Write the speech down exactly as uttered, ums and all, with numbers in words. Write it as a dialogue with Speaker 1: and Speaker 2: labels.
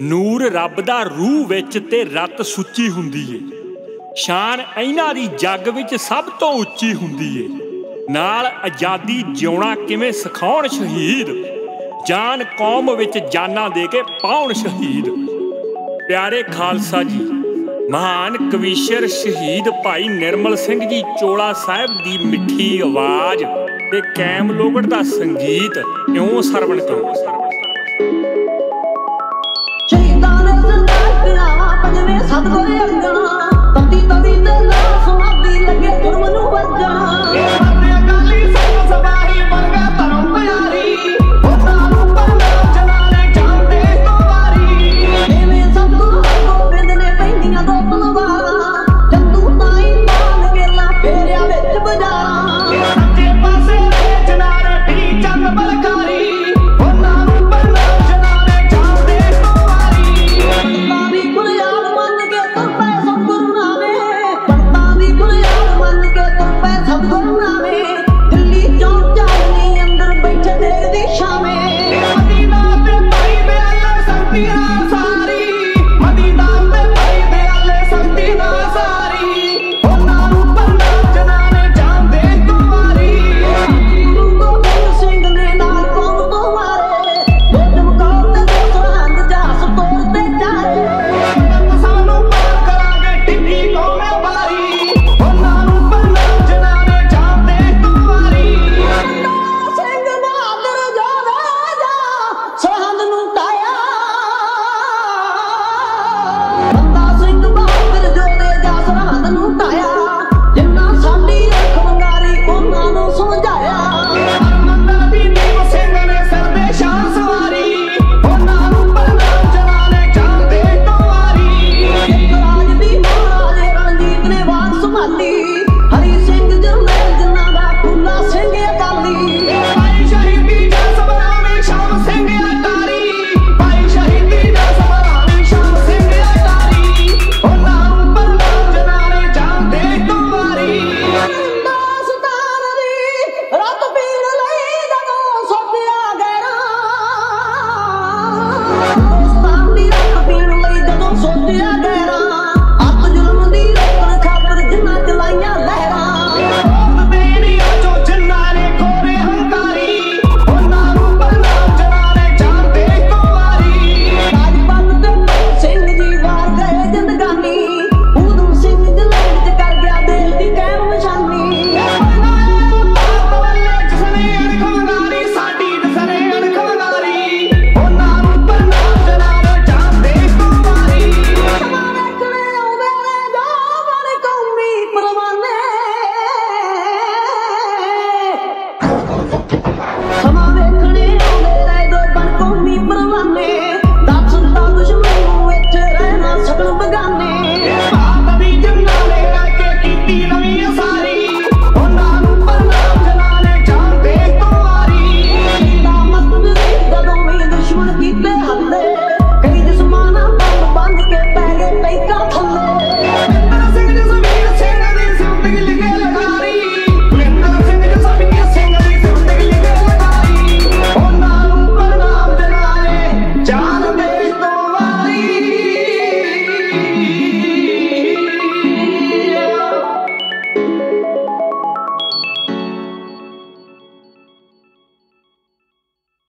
Speaker 1: ਨੂਰ ਰੱਬ ਦਾ रूह विच ते रत सुची हुंदी है। शान इन्हां दी जग विच सब तो उच्ची हुंदी है। नाल आज़ादी जिउणा किवें सिखाउण शहीद, जान कौम विच जाना दे के पाउण शहीद। प्यारे खालसा जी, महान कविशर शहीद भाई निर्मल सिंह जी चोला साहिब दी मिठी आवाज़ ते कैम लोगड़ दा संगीत इउं सरवण करो।
Speaker 2: शहीदां ने सरदार पिया पंजवें सतगुर अग्गा